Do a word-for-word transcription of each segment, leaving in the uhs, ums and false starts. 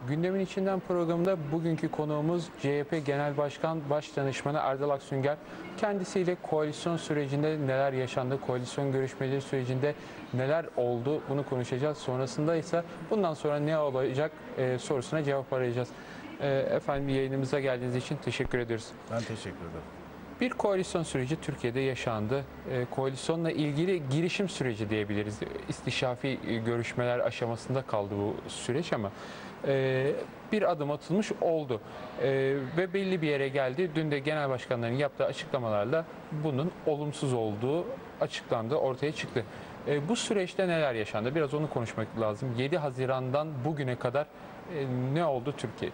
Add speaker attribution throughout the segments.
Speaker 1: Gündemin içinden programında bugünkü konuğumuz C H P Genel Başkan Başdanışmanı Erdal Aksünger. Kendisiyle koalisyon sürecinde neler yaşandı, koalisyon görüşmeleri sürecinde neler oldu bunu konuşacağız. Sonrasında ise bundan sonra ne olacak e, sorusuna cevap arayacağız. E, efendim yayınımıza geldiğiniz için teşekkür ediyoruz.
Speaker 2: Ben teşekkür ederim.
Speaker 1: Bir koalisyon süreci Türkiye'de yaşandı. E, koalisyonla ilgili girişim süreci diyebiliriz. İstişafi görüşmeler aşamasında kaldı bu süreç ama e, bir adım atılmış oldu. E, ve belli bir yere geldi. Dün de genel başkanların yaptığı açıklamalarla bunun olumsuz olduğu açıklandı, ortaya çıktı. E, bu süreçte neler yaşandı? Biraz onu konuşmak lazım. yedi Haziran'dan bugüne kadar e, ne oldu Türkiye'de?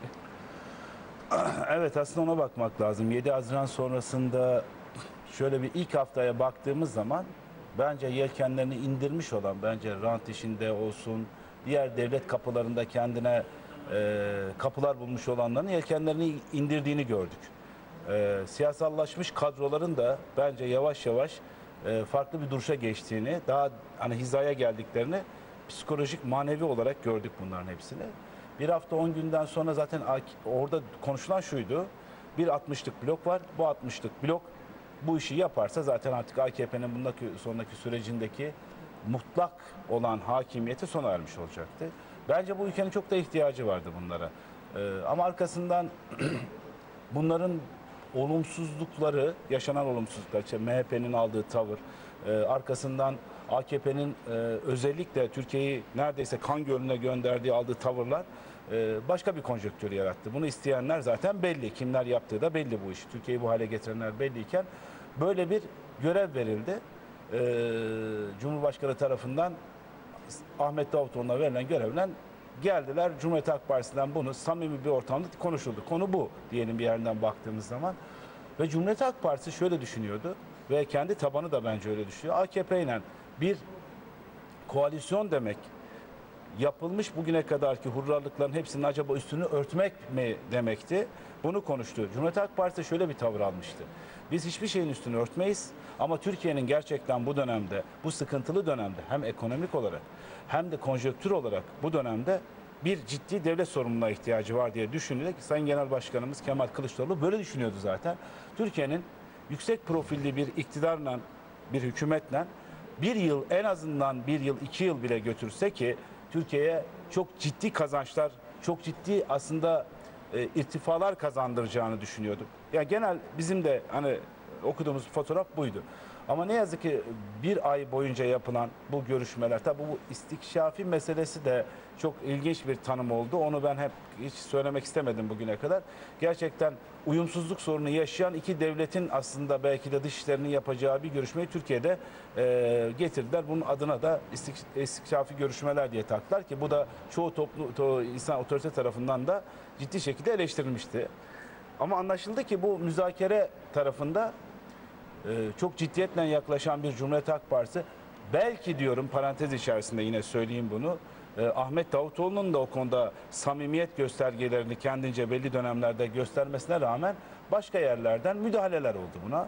Speaker 2: Evet, aslında ona bakmak lazım. yedi Haziran sonrasında şöyle bir ilk haftaya baktığımız zaman bence yelkenlerini indirmiş olan, bence rant işinde olsun, diğer devlet kapılarında kendine e, kapılar bulmuş olanların yelkenlerini indirdiğini gördük. E, siyasallaşmış kadroların da bence yavaş yavaş e, farklı bir duruşa geçtiğini, daha hani hizaya geldiklerini psikolojik, manevi olarak gördük bunların hepsini. Bir hafta on günden sonra zaten orada konuşulan şuydu. Bir altmışlık blok var. Bu altmışlık blok bu işi yaparsa zaten artık A K P'nin bundaki sonraki sürecindeki mutlak olan hakimiyeti sona ermiş olacaktı. Bence bu ülkenin çok da ihtiyacı vardı bunlara. Ee, ama arkasından bunların olumsuzlukları, yaşanan olumsuzluklar, işte M H P'nin aldığı tavır, e, arkasından A K P'nin e, özellikle Türkiye'yi neredeyse kan gölüne gönderdiği, aldığı tavırlar e, başka bir konjonktür yarattı. Bunu isteyenler zaten belli. Kimler yaptığı da belli bu işi. Türkiye'yi bu hale getirenler belliyken böyle bir görev verildi. E, Cumhurbaşkanı tarafından Ahmet Davutoğlu'na verilen görevden geldiler. Cumhuriyet Halk Partisi'nden bunu samimi bir ortamda konuşuldu. Konu bu diyelim bir yerden baktığımız zaman. Ve Cumhuriyet Halk Partisi şöyle düşünüyordu ve kendi tabanı da bence öyle düşünüyor. A K P ile bir koalisyon demek, yapılmış bugüne kadarki hurralıkların hepsinin acaba üstünü örtmek mi demekti? Bunu konuştu. Cumhuriyet Halk Partisi şöyle bir tavır almıştı. Biz hiçbir şeyin üstünü örtmeyiz ama Türkiye'nin gerçekten bu dönemde, bu sıkıntılı dönemde hem ekonomik olarak hem de konjonktür olarak bu dönemde bir ciddi devlet sorumluluğuna ihtiyacı var diye düşünerek Sayın Genel Başkanımız Kemal Kılıçdaroğlu böyle düşünüyordu zaten. Türkiye'nin yüksek profilli bir iktidarla, bir hükümetle bir yıl, en azından bir yıl, iki yıl bile götürse ki Türkiye'ye çok ciddi kazançlar, çok ciddi aslında e, irtifalar kazandıracağını düşünüyordum. Ya genel bizim de hani okuduğumuz fotoğraf buydu. Ama ne yazık ki bir ay boyunca yapılan bu görüşmeler, tabi bu istikşafi meselesi de çok ilginç bir tanım oldu. Onu ben hep hiç söylemek istemedim bugüne kadar. Gerçekten uyumsuzluk sorunu yaşayan iki devletin aslında belki de dışişlerinin yapacağı bir görüşmeyi Türkiye'de e, getirdiler. Bunun adına da istik, istikşafi görüşmeler diye taktılar ki bu da çoğu toplu, to, insan otorite tarafından da ciddi şekilde eleştirilmişti. Ama anlaşıldı ki bu müzakere tarafında Ee, çok ciddiyetle yaklaşan bir Cumhuriyet Halk Partisi, belki diyorum parantez içerisinde yine söyleyeyim bunu, e, Ahmet Davutoğlu'nun da o konuda samimiyet göstergelerini kendince belli dönemlerde göstermesine rağmen başka yerlerden müdahaleler oldu buna.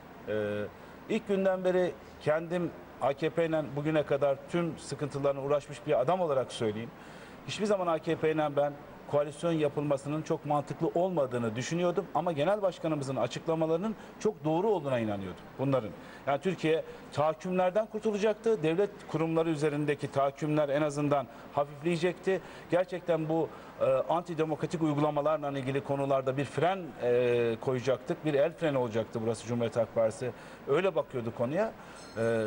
Speaker 2: Ee, ilk günden beri kendim A K P ile bugüne kadar tüm sıkıntılarına uğraşmış bir adam olarak söyleyeyim. Hiçbir zaman A K P ile ben koalisyon yapılmasının çok mantıklı olmadığını düşünüyordum ama genel başkanımızın açıklamalarının çok doğru olduğuna inanıyordum bunların. Yani Türkiye tahakkümlerden kurtulacaktı. Devlet kurumları üzerindeki tahakkümler en azından hafifleyecekti. Gerçekten bu e, antidemokratik uygulamalarla ilgili konularda bir fren e, koyacaktık. Bir el freni olacaktı burası Cumhuriyet Halk Partisi. Öyle bakıyordu konuya. E,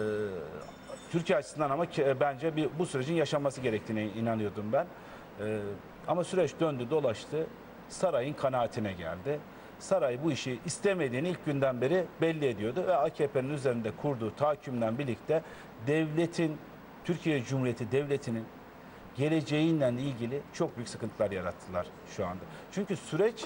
Speaker 2: Türkiye açısından ama ki, bence bir, bu sürecin yaşanması gerektiğine inanıyordum ben. E, Ama süreç döndü dolaştı, sarayın kanaatine geldi. Saray bu işi istemediğini ilk günden beri belli ediyordu ve A K P'nin üzerinde kurduğu tahakkümle birlikte devletin, Türkiye Cumhuriyeti Devleti'nin geleceğiyle ilgili çok büyük sıkıntılar yarattılar şu anda. Çünkü süreç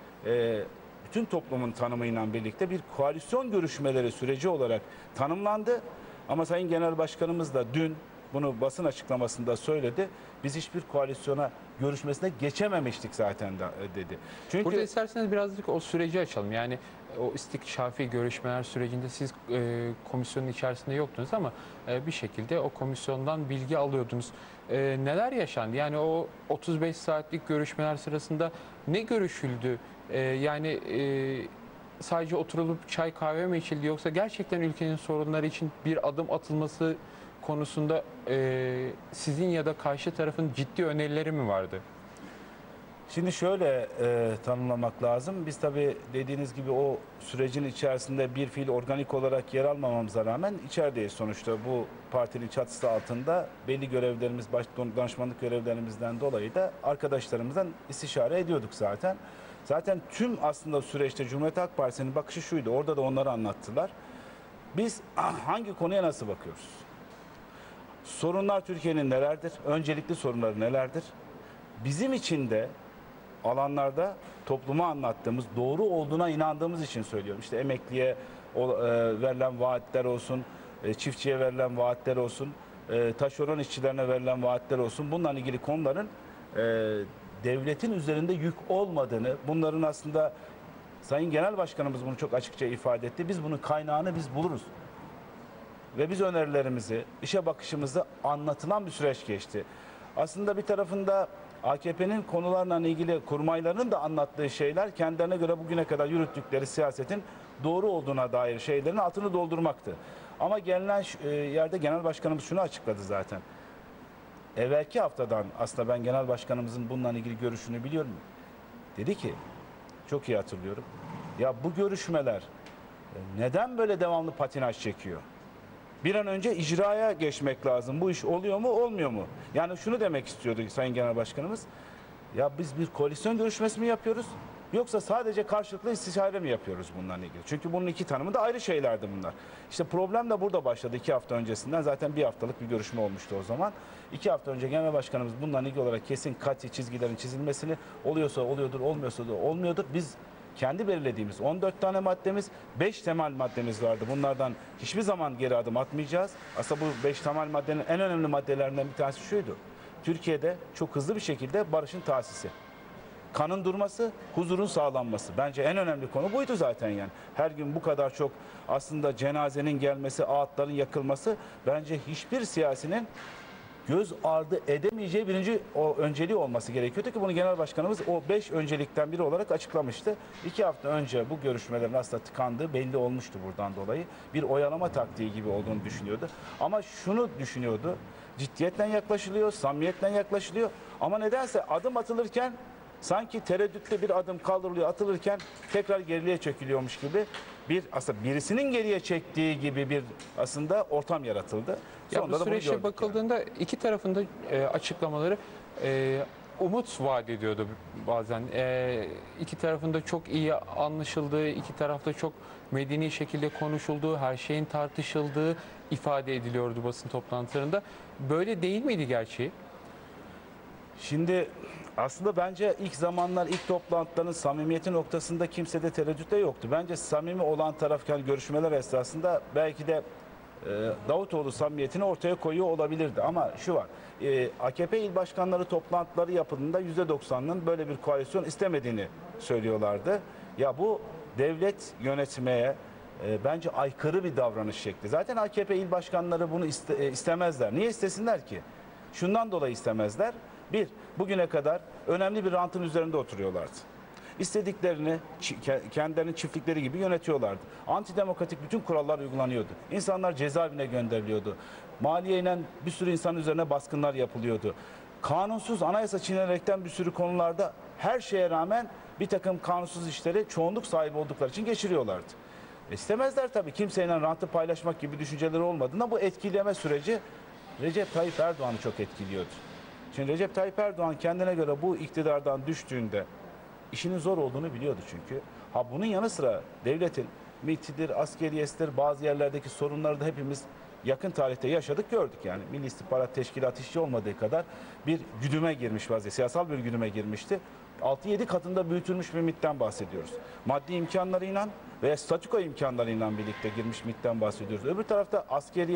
Speaker 2: e, bütün toplumun tanımıyla birlikte bir koalisyon görüşmeleri süreci olarak tanımlandı. Ama Sayın Genel Başkanımız da dün bunu basın açıklamasında söyledi. Biz hiçbir koalisyona görüşmesine geçememiştik zaten da, dedi. Çünkü
Speaker 1: Burada isterseniz birazcık o süreci açalım. Yani o istikşafi görüşmeler sürecinde siz e, komisyonun içerisinde yoktunuz ama e, bir şekilde o komisyondan bilgi alıyordunuz. E, neler yaşandı? Yani o otuz beş saatlik görüşmeler sırasında ne görüşüldü? E, yani e, sadece oturulup çay kahve mi içildi yoksa gerçekten ülkenin sorunları için bir adım atılması konusunda e, sizin ya da karşı tarafın ciddi önerileri mi vardı?
Speaker 2: Şimdi şöyle e, tanımlamak lazım. Biz tabii dediğiniz gibi o sürecin içerisinde bir fiil organik olarak yer almamamıza rağmen içerideyiz sonuçta. Bu partinin çatısı altında belli görevlerimiz, baş danışmanlık görevlerimizden dolayı da arkadaşlarımızdan istişare ediyorduk zaten. Zaten tüm aslında süreçte Cumhuriyet Halk Partisi'nin bakışı şuydu. Orada da onları anlattılar. Biz hangi konuya nasıl bakıyoruz? Sorunlar Türkiye'nin nelerdir? Öncelikli sorunları nelerdir? Bizim için de alanlarda topluma anlattığımız, doğru olduğuna inandığımız için söylüyorum. İşte emekliye o, e, verilen vaatler olsun, e, çiftçiye verilen vaatler olsun, e, taşeron işçilerine verilen vaatler olsun. Bununla ilgili konuların e, devletin üzerinde yük olmadığını, bunların aslında Sayın Genel Başkanımız bunu çok açıkça ifade etti. Biz bunun kaynağını biz buluruz. Ve biz önerilerimizi, işe bakışımızı anlatılan bir süreç geçti. Aslında bir tarafında A K P'nin konularla ilgili kurmaylarının da anlattığı şeyler kendilerine göre bugüne kadar yürüttükleri siyasetin doğru olduğuna dair şeylerin altını doldurmaktı. Ama gelinen yerde Genel Başkanımız şunu açıkladı zaten. Evvelki haftadan aslında ben Genel Başkanımızın bununla ilgili görüşünü biliyorum. Dedi ki, çok iyi hatırlıyorum. Ya bu görüşmeler neden böyle devamlı patinaj çekiyor? Bir an önce icraya geçmek lazım. Bu iş oluyor mu, olmuyor mu? Yani şunu demek istiyordu Sayın Genel Başkanımız. Ya biz bir koalisyon görüşmesi mi yapıyoruz? Yoksa sadece karşılıklı istişare mi yapıyoruz bununla ilgili? Çünkü bunun iki tanımı da ayrı şeylerdi bunlar. İşte problem de burada başladı iki hafta öncesinden. Zaten bir haftalık bir görüşme olmuştu o zaman. İki hafta önce Genel Başkanımız bununla ilgili olarak kesin kat'i çizgilerin çizilmesini, oluyorsa oluyordur, olmuyorsa da olmuyordur. Biz kendi belirlediğimiz on dört tane maddemiz, beş temel maddemiz vardı. Bunlardan hiçbir zaman geri adım atmayacağız. Aslında bu beş temel maddenin en önemli maddelerinden bir tanesi şuydu. Türkiye'de çok hızlı bir şekilde barışın tahsisi. Kanın durması, huzurun sağlanması. Bence en önemli konu buydu zaten yani. Her gün bu kadar çok aslında cenazenin gelmesi, ağıtların yakılması bence hiçbir siyasinin göz ardı edemeyeceği birinci o önceliği olması gerekiyordu ki bunu Genel Başkanımız o beş öncelikten biri olarak açıklamıştı. İki hafta önce bu görüşmelerin aslında tıkandığı belli olmuştu buradan dolayı. Bir oyalama taktiği gibi olduğunu düşünüyordu. Ama şunu düşünüyordu, ciddiyetle yaklaşılıyor, samimiyetle yaklaşılıyor. Ama nedense adım atılırken sanki tereddütle bir adım kaldırılıyor, atılırken tekrar geriliğe çekiliyormuş gibi bir aslında birisinin geriye çektiği gibi bir aslında ortam yaratıldı.
Speaker 1: Ya
Speaker 2: Sonunda
Speaker 1: bu süreçte bakıldığında yani. iki tarafın da e, açıklamaları e, umut vaat ediyordu bazen. E, iki tarafın da çok iyi anlaşıldığı, iki tarafta çok medeni şekilde konuşulduğu, her şeyin tartışıldığı ifade ediliyordu basın toplantılarında. Böyle değil miydi gerçeği?
Speaker 2: Şimdi aslında bence ilk zamanlar, ilk toplantıların samimiyeti noktasında kimsede tereddüt de yoktu. Bence samimi olan taraf yani görüşmeler esnasında belki de e, Davutoğlu samimiyetini ortaya koyuyor olabilirdi. Ama şu var, e, A K P il başkanları toplantıları yapıldığında yüzde doksanının böyle bir koalisyon istemediğini söylüyorlardı. Ya bu devlet yönetmeye e, bence aykırı bir davranış şekli. Zaten A K P il başkanları bunu iste, e, istemezler. Niye istesinler ki? Şundan dolayı istemezler. Bir, bugüne kadar önemli bir rantın üzerinde oturuyorlardı. İstediklerini kendilerinin çiftlikleri gibi yönetiyorlardı. Antidemokratik bütün kurallar uygulanıyordu. İnsanlar cezaevine gönderiliyordu. Maliyeyle bir sürü insan üzerine baskınlar yapılıyordu. Kanunsuz anayasa çiğnenerekten bir sürü konularda her şeye rağmen bir takım kanunsuz işleri çoğunluk sahibi oldukları için geçiriyorlardı. İstemezler tabii, kimseyle rantı paylaşmak gibi düşünceleri olmadığında bu etkileme süreci Recep Tayyip Erdoğan'ı çok etkiliyordu. Şimdi Recep Tayyip Erdoğan kendine göre bu iktidardan düştüğünde işinin zor olduğunu biliyordu çünkü. Ha bunun yanı sıra devletin MİT'idir, askeriyesidir, bazı yerlerdeki sorunları da hepimiz yakın tarihte yaşadık, gördük yani. Milli İstihbarat Teşkilatı işçi olmadığı kadar bir güdüme girmiş vaziyette, siyasal bir güdüme girmişti. altı yedi katında büyütülmüş bir MİT'ten bahsediyoruz. Maddi imkanlarıyla veya statüko imkanlarıyla birlikte girmiş MİT'ten bahsediyoruz. Öbür tarafta askeriye,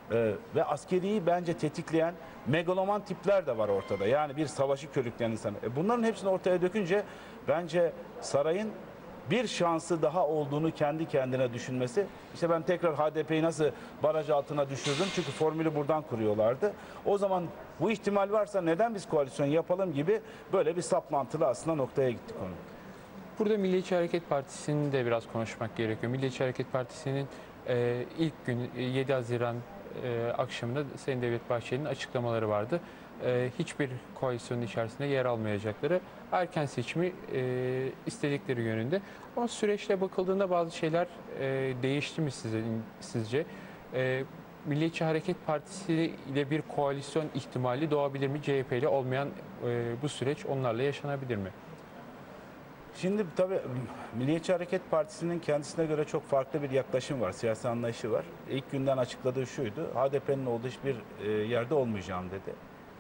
Speaker 2: Ee, ve askeriyi bence tetikleyen megaloman tipler de var ortada. Yani bir savaşı körükleyen insan. E bunların hepsini ortaya dökünce bence sarayın bir şansı daha olduğunu kendi kendine düşünmesi. İşte ben tekrar H D P'yi nasıl baraj altına düşürdüm? Çünkü formülü buradan kuruyorlardı. O zaman bu ihtimal varsa neden biz koalisyon yapalım gibi böyle bir saplantılı aslında noktaya gittik onu.
Speaker 1: Burada Milliyetçi Hareket Partisi'nin de biraz konuşmak gerekiyor. Milliyetçi Hareket Partisi'nin e, ilk gün e, yedi Haziran e, akşamında Sayın Devlet Bahçeli'nin açıklamaları vardı. E, hiçbir koalisyonun içerisinde yer almayacakları, erken seçimi e, istedikleri yönünde. Ama süreçte bakıldığında bazı şeyler e, değişti mi size, sizce? E, Milliyetçi Hareket Partisi ile bir koalisyon ihtimali doğabilir mi? C H P ile olmayan e, bu süreç onlarla yaşanabilir mi?
Speaker 2: Şimdi tabii Milliyetçi Hareket Partisi'nin kendisine göre çok farklı bir yaklaşım var, siyasi anlayışı var. İlk günden açıkladığı şuydu, H D P'nin olduğu hiçbir e, yerde olmayacağım dedi.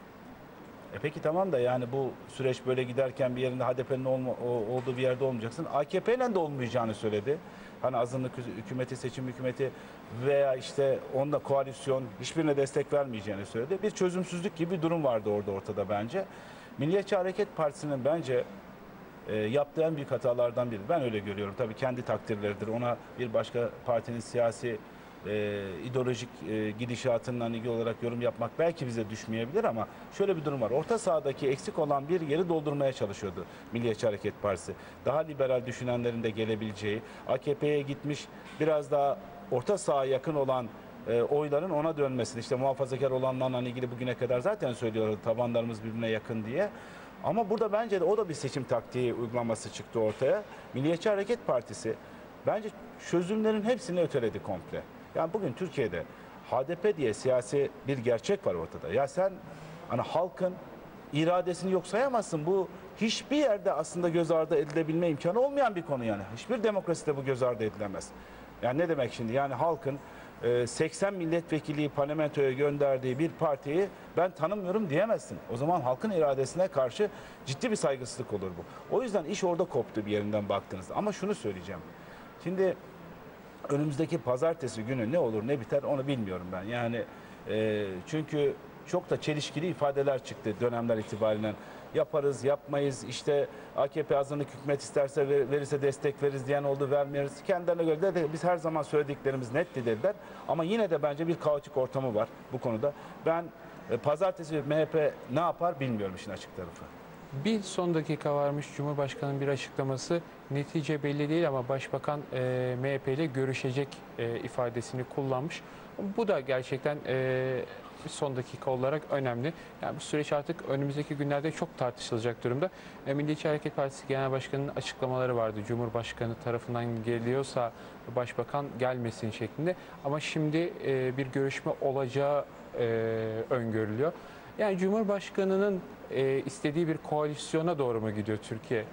Speaker 2: E peki tamam da yani bu süreç böyle giderken bir yerinde H D P'nin olduğu bir yerde olmayacaksın. A K P'yle de olmayacağını söyledi. Hani azınlık hükümeti, seçim hükümeti veya işte onunla koalisyon hiçbirine destek vermeyeceğini söyledi. Bir çözümsüzlük gibi bir durum vardı orada ortada bence. Milliyetçi Hareket Partisi'nin bence E, yaptığı en büyük hatalardan biri. Ben öyle görüyorum. Tabii kendi takdirleridir. Ona bir başka partinin siyasi e, ideolojik e, gidişatından ilgili olarak yorum yapmak belki bize düşmeyebilir ama şöyle bir durum var. Orta sahadaki eksik olan bir yeri doldurmaya çalışıyordu Milliyetçi Hareket Partisi. Daha liberal düşünenlerin de gelebileceği, A K P'ye gitmiş biraz daha orta saha yakın olan e, oyların ona dönmesini, işte muhafazakar olanlarla ilgili bugüne kadar zaten söylüyorlar tabanlarımız birbirine yakın diye. Ama burada bence de o da bir seçim taktiği uygulaması çıktı ortaya. Milliyetçi Hareket Partisi bence çözümlerin hepsini öteledi komple. Yani bugün Türkiye'de H D P diye siyasi bir gerçek var ortada. Ya sen hani halkın iradesini yok sayamazsın. Bu hiçbir yerde aslında göz ardı edilebilme imkanı olmayan bir konu yani. Hiçbir demokraside bu göz ardı edilemez. Yani ne demek şimdi? Yani halkın seksen milletvekili parlamentoya gönderdiği bir partiyi ben tanımıyorum diyemezsin. O zaman halkın iradesine karşı ciddi bir saygısızlık olur bu. O yüzden iş orada koptu bir yerinden baktığınızda. Ama şunu söyleyeceğim. Şimdi önümüzdeki pazartesi günü ne olur ne biter onu bilmiyorum ben. Yani e, çünkü çok da çelişkili ifadeler çıktı dönemler itibariyle. Yaparız, yapmayız, işte A K P azınlık hükümet isterse ver, verirse destek veririz diyen oldu, vermiyoruz. Kendilerine göre de, de biz her zaman söylediklerimiz netti dediler. Ama yine de bence bir kaotik ortamı var bu konuda. Ben e, pazartesi M H P ne yapar bilmiyorum işin açık tarafı.
Speaker 1: Bir son dakika varmış Cumhurbaşkanı'nın bir açıklaması. Netice belli değil ama Başbakan e, M H P ile görüşecek e, ifadesini kullanmış. Bu da gerçekten e, son dakika olarak önemli. Yani bu süreç artık önümüzdeki günlerde çok tartışılacak durumda. E, Milliyetçi Hareket Partisi Genel Başkanı'nın açıklamaları vardı. Cumhurbaşkanı tarafından geliyorsa Başbakan gelmesin şeklinde. Ama şimdi e, bir görüşme olacağı e, öngörülüyor. Yani Cumhurbaşkanı'nın e, istediği bir koalisyona doğru mu gidiyor Türkiye?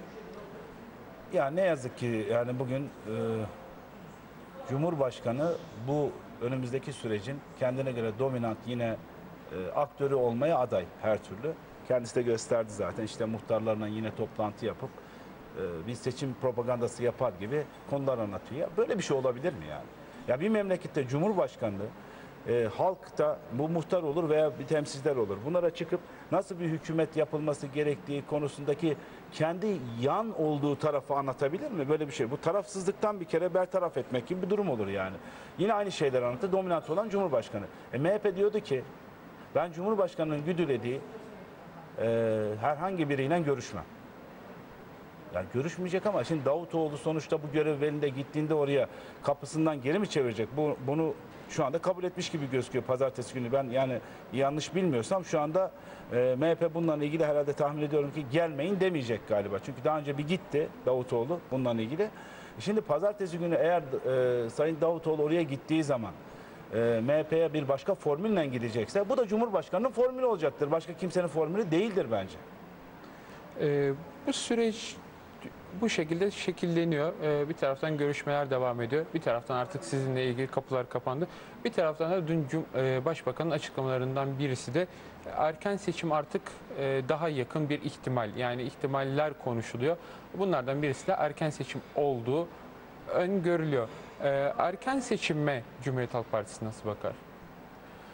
Speaker 2: Ya ne yazık ki yani bugün e, Cumhurbaşkanı bu önümüzdeki sürecin kendine göre dominant yine e, aktörü olmaya aday her türlü. Kendisi de gösterdi zaten işte muhtarlarla yine toplantı yapıp e, bir seçim propagandası yapar gibi konular anlatıyor. Ya böyle bir şey olabilir mi yani? Ya bir memlekette Cumhurbaşkanlığı e, halkta bu muhtar olur veya bir temsilciler olur. Bunlara çıkıp nasıl bir hükümet yapılması gerektiği konusundaki kendi yan olduğu tarafı anlatabilir mi? Böyle bir şey. Bu tarafsızlıktan bir kere bertaraf etmek gibi bir durum olur yani. Yine aynı şeyler anlattı. Dominant olan Cumhurbaşkanı. E, M H P diyordu ki ben Cumhurbaşkanı'nın güdülediği e, herhangi biriyle görüşmem. Yani görüşmeyecek ama şimdi Davutoğlu sonuçta bu görev elinde gittiğinde oraya kapısından geri mi çevirecek? Bu, bunu şu anda kabul etmiş gibi gözüküyor pazartesi günü. Ben yani yanlış bilmiyorsam şu anda e, M H P bununla ilgili herhalde tahmin ediyorum ki gelmeyin demeyecek galiba. Çünkü daha önce bir gitti Davutoğlu bununla ilgili. Şimdi pazartesi günü eğer e, Sayın Davutoğlu oraya gittiği zaman e, M H P'ye bir başka formülle gidecekse bu da Cumhurbaşkanı'nın formülü olacaktır. Başka kimsenin formülü değildir bence.
Speaker 1: E, bu süreç bu şekilde şekilleniyor. Ee, bir taraftan görüşmeler devam ediyor. Bir taraftan artık sizinle ilgili kapılar kapandı. Bir taraftan da dün Cum e, Başbakan'ın açıklamalarından birisi de erken seçim artık e, daha yakın bir ihtimal. Yani ihtimaller konuşuluyor. Bunlardan birisi de erken seçim olduğu öngörülüyor. Ee, erken seçime Cumhuriyet Halk Partisi nasıl bakar?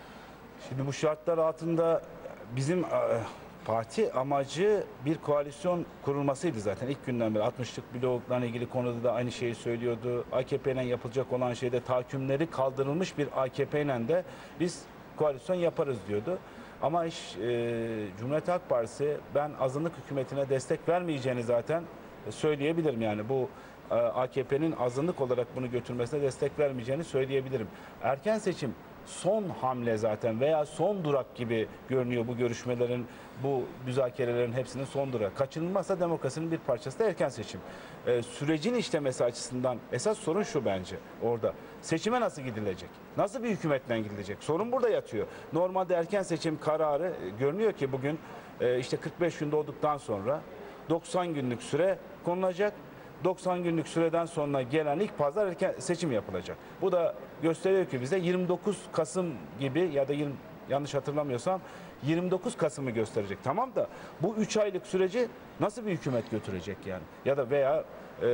Speaker 2: Şimdi bu şartlar altında bizim e, parti amacı bir koalisyon kurulmasıydı zaten ilk günden beri. altmışlık bloklarla ilgili konuda da aynı şeyi söylüyordu. A K P'yle yapılacak olan şeyde tahakkümleri kaldırılmış bir A K P'yle de biz koalisyon yaparız diyordu. Ama iş e, Cumhuriyet Halk Partisi, ben azınlık hükümetine destek vermeyeceğini zaten söyleyebilirim. Yani bu e, A K P'nin azınlık olarak bunu götürmesine destek vermeyeceğini söyleyebilirim. Erken seçim son hamle zaten veya son durak gibi görünüyor bu görüşmelerin, bu müzakerelerin hepsinin son durağı. Kaçınılmazsa demokrasinin bir parçası da erken seçim. Ee, sürecin işlemesi açısından esas sorun şu bence orada. Seçime nasıl gidilecek? Nasıl bir hükümetle gidilecek? Sorun burada yatıyor. Normalde erken seçim kararı e, görünüyor ki bugün e, işte kırk beş gün dolduktan sonra doksan günlük süre konulacak. doksan günlük süreden sonra gelen ilk pazar erken seçim yapılacak. Bu da gösteriyor ki bize yirmi dokuz Kasım gibi ya da yirmi, yanlış hatırlamıyorsam yirmi dokuz Kasım'ı gösterecek. Tamam da bu üç aylık süreci nasıl bir hükümet götürecek yani? Ya da veya e,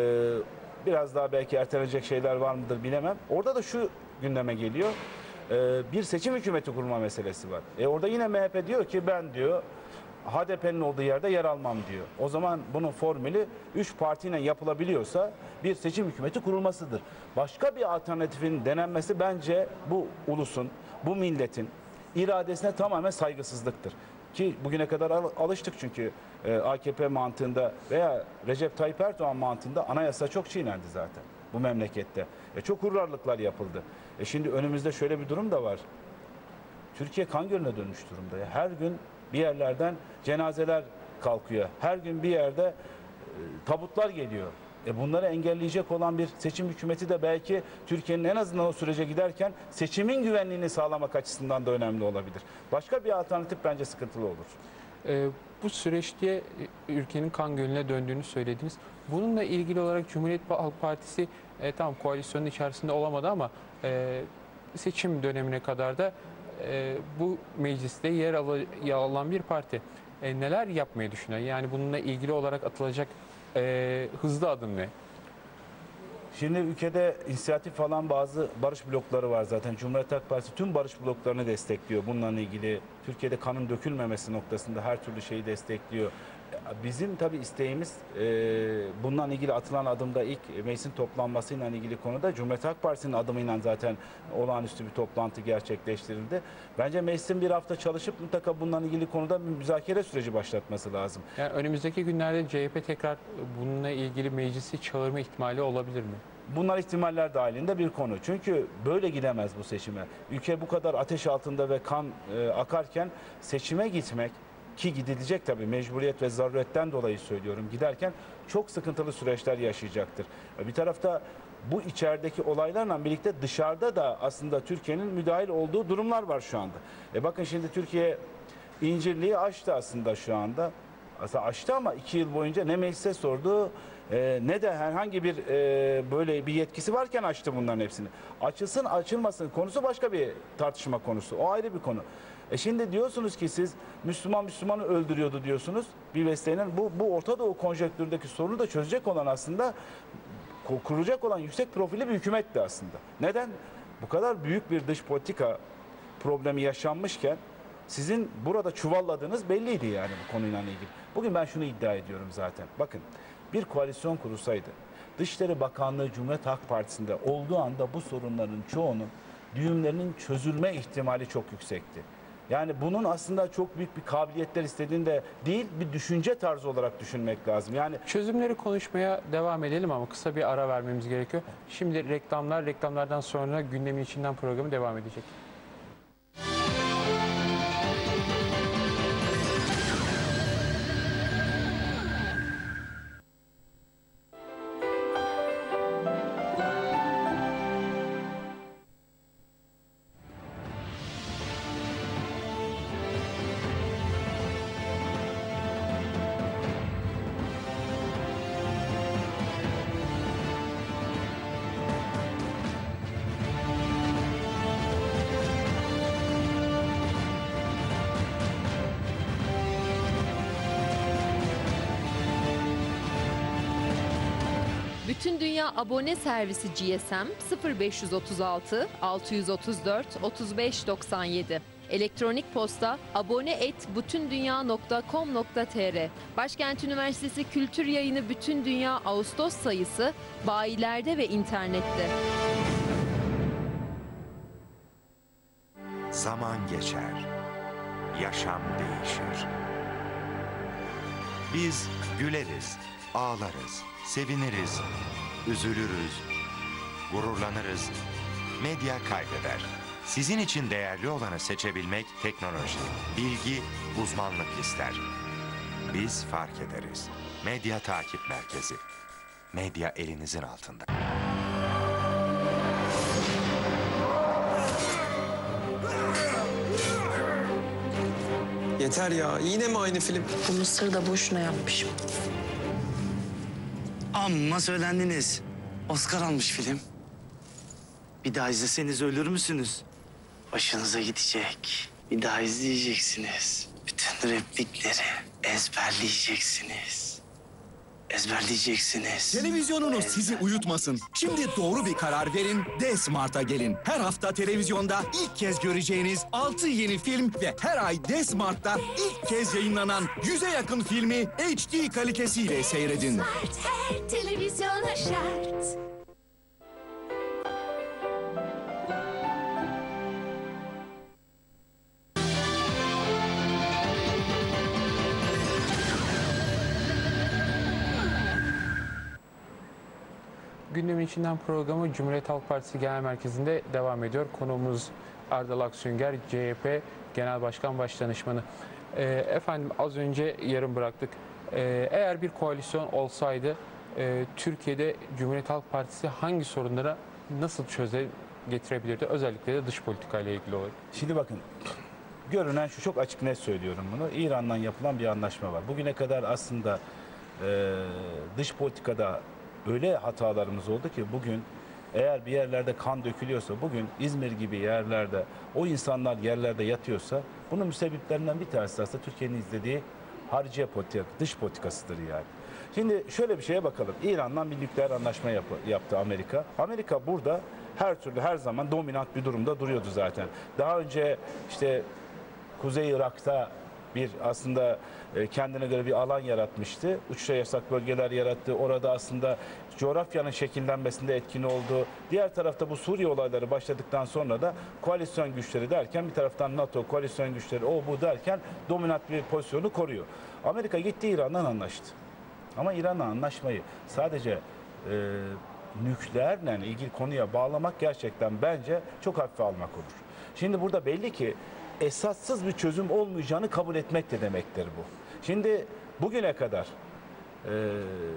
Speaker 2: biraz daha belki ertelenecek şeyler var mıdır bilemem. Orada da şu gündeme geliyor. E, bir seçim hükümeti kurma meselesi var. E orada yine M H P diyor ki ben diyor H D P'nin olduğu yerde yer almam diyor. O zaman bunun formülü üç partiyle yapılabiliyorsa bir seçim hükümeti kurulmasıdır. Başka bir alternatifin denenmesi bence bu ulusun, bu milletin iradesine tamamen saygısızlıktır. Ki bugüne kadar alıştık çünkü e, A K P mantığında veya Recep Tayyip Erdoğan mantığında anayasa çok çiğnendi zaten bu memlekette. E, çok hurrarlıklar yapıldı. E, şimdi önümüzde şöyle bir durum da var. Türkiye kan gölüne dönmüş durumda. Ya. Her gün bir yerlerden cenazeler kalkıyor. Her gün bir yerde e, tabutlar geliyor. E bunları engelleyecek olan bir seçim hükümeti de belki Türkiye'nin en azından o sürece giderken seçimin güvenliğini sağlamak açısından da önemli olabilir. Başka bir alternatif bence sıkıntılı olur.
Speaker 1: E, bu süreçte ülkenin kan gölüne döndüğünü söylediniz. Bununla ilgili olarak Cumhuriyet Halk Partisi e, tamam koalisyonun içerisinde olamadı ama e, seçim dönemine kadar da e, bu mecliste yer alan bir parti. E, neler yapmayı düşünüyor? Yani bununla ilgili olarak atılacak e, hızlı adım ne?
Speaker 2: Şimdi ülkede inisiyatif falan bazı barış blokları var zaten. Cumhuriyet Halk Partisi tüm barış bloklarını destekliyor. Bununla ilgili Türkiye'de kanın dökülmemesi noktasında her türlü şeyi destekliyor. Bizim tabii isteğimiz e, bununla ilgili atılan adımda ilk meclisin toplanmasıyla ilgili konuda Cumhuriyet Halk Partisi'nin adımıyla zaten olağanüstü bir toplantı gerçekleştirildi. Bence meclisin bir hafta çalışıp mutlaka bununla ilgili konuda bir müzakere süreci başlatması lazım.
Speaker 1: Yani önümüzdeki günlerde C H P tekrar bununla ilgili meclisi çağırma ihtimali olabilir mi?
Speaker 2: Bunlar ihtimaller dahilinde bir konu. Çünkü böyle gidemez bu seçime. Ülke bu kadar ateş altında ve kan e, akarken seçime gitmek, ki gidilecek tabii mecburiyet ve zaruretten dolayı söylüyorum, giderken çok sıkıntılı süreçler yaşayacaktır. Bir tarafta bu içerideki olaylarla birlikte dışarıda da aslında Türkiye'nin müdahil olduğu durumlar var şu anda. E bakın şimdi Türkiye İncirli'yi açtı aslında şu anda. Aslında açtı ama iki yıl boyunca ne meclise sordu e, ne de herhangi bir e, böyle bir yetkisi varken açtı bunların hepsini. Açılsın açılmasın konusu başka bir tartışma konusu. O ayrı bir konu. E şimdi diyorsunuz ki siz Müslüman Müslümanı öldürüyordu diyorsunuz bir vesileyle. Bu, bu Orta Doğu konjonktüründeki sorunu da çözecek olan aslında kurulacak olan yüksek profilli bir hükümetti aslında. Neden? Bu kadar büyük bir dış politika problemi yaşanmışken sizin burada çuvalladığınız belliydi yani bu konuyla ilgili. Bugün ben şunu iddia ediyorum zaten. Bakın bir koalisyon kurulsaydı Dışişleri Bakanlığı Cumhuriyet Halk Partisi'nde olduğu anda bu sorunların çoğunun düğümlerinin çözülme ihtimali çok yüksekti. Yani bunun aslında çok büyük bir kabiliyetler istediğinde değil, bir düşünce tarzı olarak düşünmek lazım. Yani
Speaker 1: çözümleri konuşmaya devam edelim ama kısa bir ara vermemiz gerekiyor. Şimdi reklamlar, reklamlardan sonra gündemin içinden programı devam edecek.
Speaker 3: Bütün Dünya Abone Servisi G S M sıfır beş otuz altı altı yüz otuz dört otuz beş doksan yedi. Elektronik posta abone et bütündünya nokta com nokta tr. Başkent Üniversitesi Kültür Yayını Bütün Dünya Ağustos sayısı bayilerde ve internette.
Speaker 4: Zaman geçer, yaşam değişir. Biz güleriz, ağlarız, seviniriz, üzülürüz, gururlanırız. Medya kaybeder. Sizin için değerli olanı seçebilmek teknoloji, bilgi, uzmanlık ister. Biz fark ederiz. Medya Takip Merkezi. Medya elinizin altında.
Speaker 5: Yeter ya. Yine mi aynı film?
Speaker 6: Bu mısır da boşuna yapmışım.
Speaker 7: Amma söylendiniz. Oscar almış film. Bir daha izleseniz ölür müsünüz? Başınıza gidecek. Bir daha izleyeceksiniz. Bütün replikleri ezberleyeceksiniz. Ezberleyeceksiniz.
Speaker 8: Televizyonunuz sizi uyutmasın. Şimdi doğru bir karar verin, D-Smart'a gelin. Her hafta televizyonda ilk kez göreceğiniz altı yeni film ve her ay D-Smart'ta ilk kez yayınlanan yüze yakın filmi H D kalitesiyle seyredin.
Speaker 9: Smart, her televizyona şart.
Speaker 1: Gündemin içinden programı Cumhuriyet Halk Partisi Genel Merkezi'nde devam ediyor. Konuğumuz Erdal Aksünger, C H P Genel Başkan Başdanışmanı. E, efendim az önce yarım bıraktık. E, eğer bir koalisyon olsaydı e, Türkiye'de Cumhuriyet Halk Partisi hangi sorunlara nasıl çöze getirebilirdi? Özellikle de dış politika ile ilgili olarak.
Speaker 2: Şimdi bakın, görünen şu, çok açık net söylüyorum bunu. İran'la yapılan bir anlaşma var. Bugüne kadar aslında e, dış politikada öyle hatalarımız oldu ki bugün eğer bir yerlerde kan dökülüyorsa, bugün İzmir gibi yerlerde o insanlar yerlerde yatıyorsa, bunun müsebbiplerinden bir tanesi aslında Türkiye'nin izlediği hariciye politika, dış politikasıdır yani. Şimdi şöyle bir şeye bakalım. İran'la bir nükleer anlaşma yap yaptı Amerika. Amerika burada her türlü, her zaman dominant bir durumda duruyordu zaten. Daha önce işte Kuzey Irak'ta bir aslında kendine göre bir alan yaratmıştı. Uçuşa yasak bölgeler yarattı. Orada aslında coğrafyanın şekillenmesinde etkin oldu. Diğer tarafta bu Suriye olayları başladıktan sonra da koalisyon güçleri derken bir taraftan NATO, koalisyon güçleri o bu derken dominant bir pozisyonu koruyor. Amerika gitti İran'dan anlaştı. Ama İran'la anlaşmayı sadece e, nükleerle ilgili konuya bağlamak gerçekten bence çok hafife almak olur. Şimdi burada belli ki esassız bir çözüm olmayacağını kabul etmek de demektir bu. Şimdi bugüne kadar e,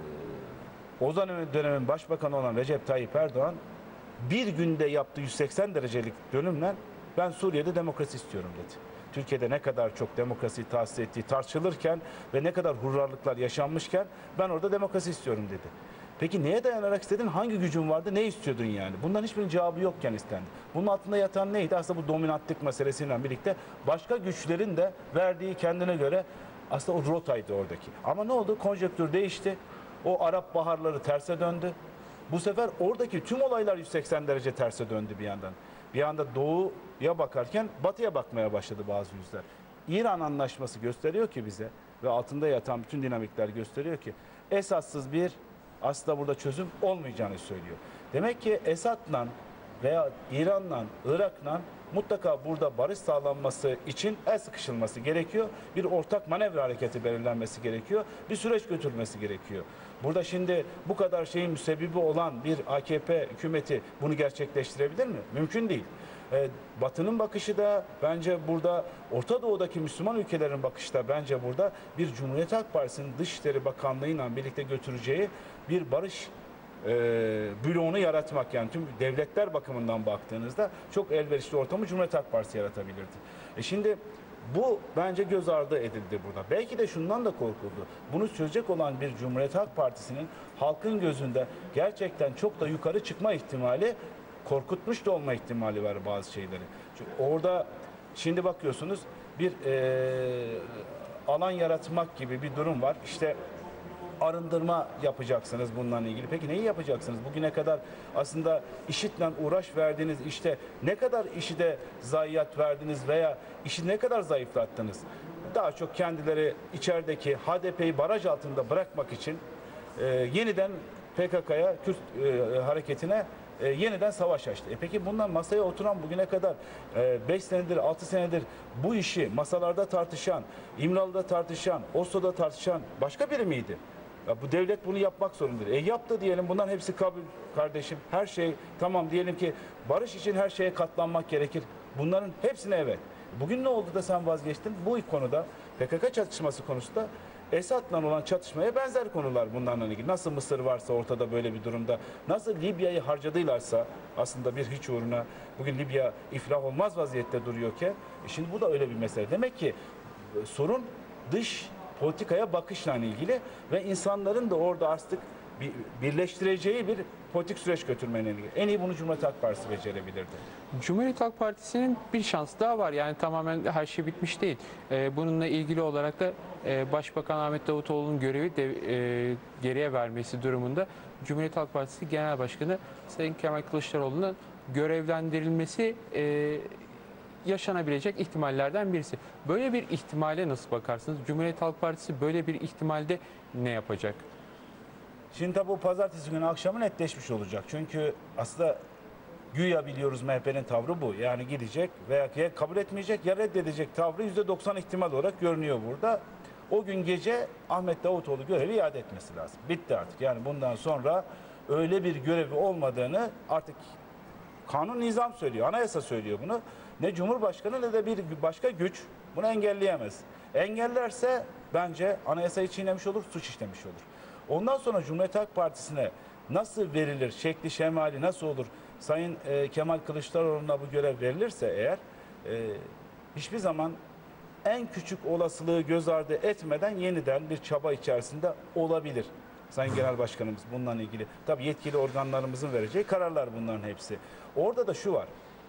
Speaker 2: o dönemin başbakanı olan Recep Tayyip Erdoğan bir günde yaptığı yüz seksen derecelik dönümle ben Suriye'de demokrasi istiyorum dedi. Türkiye'de ne kadar çok demokrasi tahsis ettiği tartışılırken ve ne kadar hurrarlıklar yaşanmışken ben orada demokrasi istiyorum dedi. Peki neye dayanarak istedin? Hangi gücün vardı? Ne istiyordun yani? Bunların hiçbirinin cevabı yokken istendi. Bunun altında yatan neydi? Aslında bu dominantlık meselesiyle birlikte başka güçlerin de verdiği kendine göre aslında o rotaydı oradaki. Ama ne oldu? Konjektür değişti. O Arap baharları terse döndü. Bu sefer oradaki tüm olaylar yüz seksen derece terse döndü bir yandan. Bir anda doğuya bakarken batıya bakmaya başladı bazı yüzler. İran anlaşması gösteriyor ki bize ve altında yatan bütün dinamikler gösteriyor ki esassız bir aslında burada çözüm olmayacağını söylüyor. Demek ki Esad'la veya İran'la, Irak'la mutlaka burada barış sağlanması için el sıkışılması gerekiyor. Bir ortak manevra hareketi belirlenmesi gerekiyor. Bir süreç götürülmesi gerekiyor. Burada şimdi bu kadar şeyin müsebbibi olan bir A K P hükümeti bunu gerçekleştirebilir mi? Mümkün değil. E, Batı'nın bakışı da bence burada, Orta Doğu'daki Müslüman ülkelerin bakışı da bence burada bir Cumhuriyet Halk Partisi'nin Dışişleri Bakanlığı'yla birlikte götüreceği bir barış e, bloğunu yaratmak. Yani tüm devletler bakımından baktığınızda çok elverişli ortamı Cumhuriyet Halk Partisi yaratabilirdi. E şimdi bu bence göz ardı edildi burada. Belki de şundan da korkuldu. Bunu çözecek olan bir Cumhuriyet Halk Partisi'nin halkın gözünde gerçekten çok da yukarı çıkma ihtimali, korkutmuş da olma ihtimali var bazı şeyleri. Çünkü orada şimdi bakıyorsunuz bir e, alan yaratmak gibi bir durum var. İşte arındırma yapacaksınız bununla ilgili. Peki neyi yapacaksınız? Bugüne kadar aslında IŞİD'le uğraş verdiğiniz işte ne kadar IŞİD'e zayiat verdiniz veya IŞİD'i ne kadar zayıflattınız? Daha çok kendileri içerideki H D P'yi baraj altında bırakmak için e, yeniden P K K'ya, Kürt e, hareketine e, yeniden savaş açtı. E peki bundan masaya oturan bugüne kadar beş e, senedir, altı senedir bu işi masalarda tartışan, İmralı'da tartışan, Oslo'da tartışan başka biri miydi? Ya bu devlet bunu yapmak zorundadır. E yaptı diyelim, bunların hepsi kabul kardeşim. Her şey tamam, diyelim ki barış için her şeye katlanmak gerekir. Bunların hepsine evet. Bugün ne oldu da sen vazgeçtin? Bu konuda P K K çatışması konusunda Esad'la olan çatışmaya benzer konular bunlarla ilgili. Nasıl Mısır varsa ortada böyle bir durumda, nasıl Libya'yı harcadılarsa aslında bir hiç uğruna, bugün Libya iflah olmaz vaziyette duruyorken, e şimdi bu da öyle bir mesele. Demek ki e, sorun dış politikaya bakışla ilgili ve insanların da orada artık bir, birleştireceği bir politik süreç götürmeyle ilgili. En iyi bunu Cumhuriyet Halk Partisi becerebilirdi.
Speaker 1: Cumhuriyet Halk Partisi'nin bir şansı daha var. Yani tamamen her şey bitmiş değil. Ee, bununla ilgili olarak da e, Başbakan Ahmet Davutoğlu'nun görevi de e, geriye vermesi durumunda Cumhuriyet Halk Partisi Genel Başkanı Sayın Kemal Kılıçdaroğlu'nun görevlendirilmesi e, yaşanabilecek ihtimallerden birisi. Böyle bir ihtimale nasıl bakarsınız? Cumhuriyet Halk Partisi böyle bir ihtimalde ne yapacak?
Speaker 2: Şimdi tabi bu pazartesi günü akşamı netleşmiş olacak. Çünkü aslında güya biliyoruz M H P'nin tavrı bu. Yani gidecek veya ya kabul etmeyecek ya reddedecek tavrı yüzde doksan ihtimal olarak görünüyor burada. O gün gece Ahmet Davutoğlu görevi iade etmesi lazım. Bitti artık. Yani bundan sonra öyle bir görevi olmadığını artık kanun nizam söylüyor. Anayasa söylüyor bunu. Ne Cumhurbaşkanı ne de bir başka güç bunu engelleyemez. Engellerse bence anayasayı çiğnemiş olur, suç işlemiş olur. Ondan sonra Cumhuriyet Halk Partisi'ne nasıl verilir, şekli şemali nasıl olur? Sayın e, Kemal Kılıçdaroğlu'na bu görev verilirse eğer e, hiçbir zaman en küçük olasılığı göz ardı etmeden yeniden bir çaba içerisinde olabilir. Sayın Genel Başkanımız bununla ilgili. Tabii yetkili organlarımızın vereceği kararlar bunların hepsi. Orada da şu var.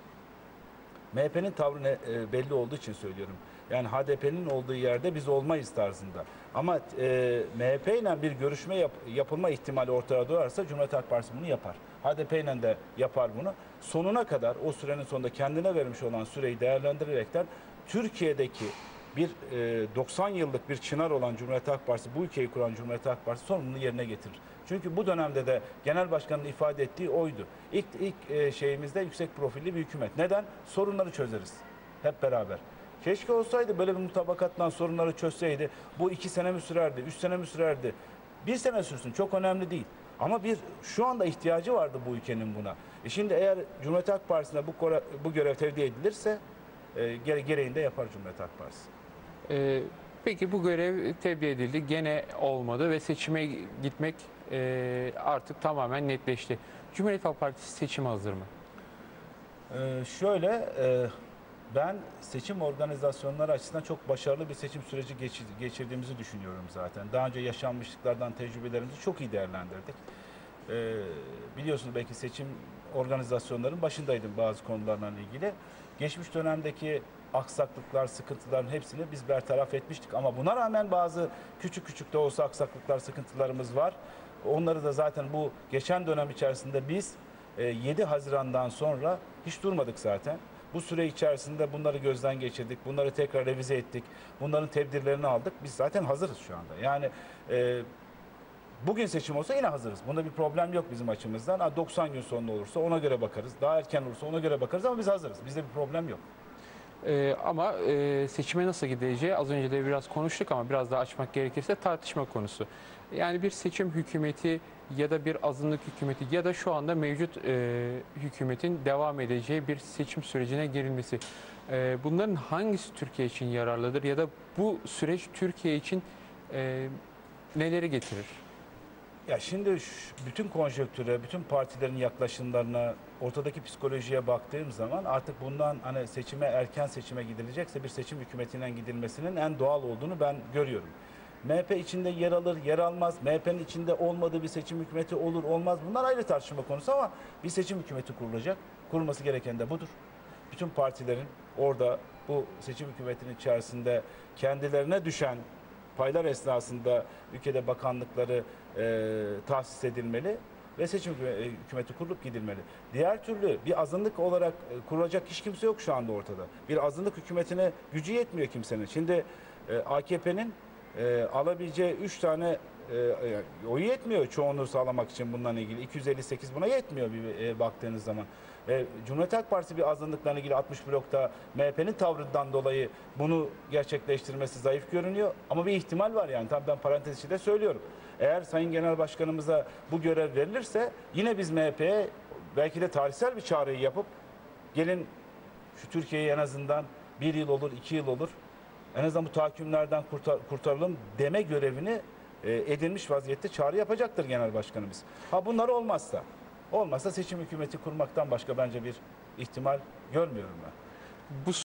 Speaker 2: M H P'nin tavrı ne, e, belli olduğu için söylüyorum. Yani H D P'nin olduğu yerde biz olmayız tarzında. Ama e, M H P ile bir görüşme yap, yapılma ihtimali ortaya doğarsa Cumhuriyet Halk Partisi bunu yapar. H D P ile de yapar bunu. Sonuna kadar o sürenin sonunda kendine vermiş olan süreyi değerlendirerekten Türkiye'deki bir e, doksan yıllık bir çınar olan Cumhuriyet Halk Partisi, bu ülkeyi kuran Cumhuriyet Halk Partisi sorumluluğunu yerine getirir. Çünkü bu dönemde de Genel Başkan'ın ifade ettiği oydu. İlk, ilk e, şeyimizde yüksek profilli bir hükümet. Neden? Sorunları çözeriz hep beraber. Keşke olsaydı, böyle bir mutabakatla sorunları çözseydi. Bu iki sene mi sürerdi, üç sene mi sürerdi? Bir sene sürsün, çok önemli değil. Ama bir şu anda ihtiyacı vardı bu ülkenin buna. E şimdi eğer Cumhuriyet Halk Partisi'ne bu, bu görev tevdi edilirse e, gere, gereğinde yapar Cumhuriyet Halk Partisi.
Speaker 1: Ee, peki bu görev tebliğ edildi, gene olmadı ve seçime gitmek e, artık tamamen netleşti. Cumhuriyet Halk Partisi seçime hazır mı?
Speaker 2: Ee, şöyle, e, ben seçim organizasyonları açısından çok başarılı bir seçim süreci geçir, geçirdiğimizi düşünüyorum zaten. Daha önce yaşanmışlıklardan tecrübelerimizi çok iyi değerlendirdik. Ee, biliyorsunuz belki seçim organizasyonların başındaydım bazı konularla ilgili. Geçmiş dönemdeki aksaklıklar, sıkıntıların hepsini biz bertaraf etmiştik. Ama buna rağmen bazı küçük küçük de olsa aksaklıklar, sıkıntılarımız var. Onları da zaten bu geçen dönem içerisinde biz yedi Haziran'dan sonra hiç durmadık zaten. Bu süre içerisinde bunları gözden geçirdik, bunları tekrar revize ettik, bunların tedbirlerini aldık. Biz zaten hazırız şu anda. Yani e, bugün seçim olsa yine hazırız. Bunda bir problem yok bizim açımızdan. Ha, doksan gün sonra olursa ona göre bakarız. Daha erken olursa ona göre bakarız ama biz hazırız. Bizde bir problem yok.
Speaker 1: Ee, ama e, seçime nasıl gideceği az önce de biraz konuştuk ama biraz daha açmak gerekirse tartışma konusu. Yani bir seçim hükümeti ya da bir azınlık hükümeti ya da şu anda mevcut e, hükümetin devam edeceği bir seçim sürecine girilmesi. E, bunların hangisi Türkiye için yararlıdır ya da bu süreç Türkiye için e, neleri getirir?
Speaker 2: Ya şimdi şu, bütün konjonktüre, bütün partilerin yaklaşımlarına, ortadaki psikolojiye baktığım zaman artık bundan hani seçime, erken seçime gidilecekse bir seçim hükümetinden gidilmesinin en doğal olduğunu ben görüyorum. M H P içinde yer alır, yer almaz. M H P'nin içinde olmadığı bir seçim hükümeti olur, olmaz. Bunlar ayrı tartışma konusu ama bir seçim hükümeti kurulacak. Kurulması gereken de budur. Bütün partilerin orada bu seçim hükümetinin içerisinde kendilerine düşen paylar esnasında ülkede bakanlıkları e, tahsis edilmeli ve seçim hükü- hükümeti kurup gidilmeli. Diğer türlü bir azınlık olarak e, kurulacak hiç kimse yok şu anda ortada. Bir azınlık hükümetine gücü yetmiyor kimsenin. Şimdi e, A K P'nin e, alabileceği üç tane e, oyu yetmiyor çoğunluğu sağlamak için bununla ilgili. iki yüz elli sekiz buna yetmiyor bir e, baktığınız zaman. E, Cumhuriyet Halk Partisi bir azınlıklarla ilgili altmış blokta M H P'nin tavrından dolayı bunu gerçekleştirmesi zayıf görünüyor. Ama bir ihtimal var yani. Tabii ben parantez içinde söylüyorum. Eğer Sayın Genel Başkanımıza bu görev verilirse yine biz M H P'ye belki de tarihsel bir çağrıyı yapıp gelin şu Türkiye'yi en azından bir yıl olur, iki yıl olur. En azından bu tahakkümlerden kurtar, kurtaralım deme görevini e, edinmiş vaziyette çağrı yapacaktır Genel Başkanımız. Ha bunlar olmazsa, olmazsa seçim hükümeti kurmaktan başka bence bir ihtimal görmüyorum ben.
Speaker 1: Bu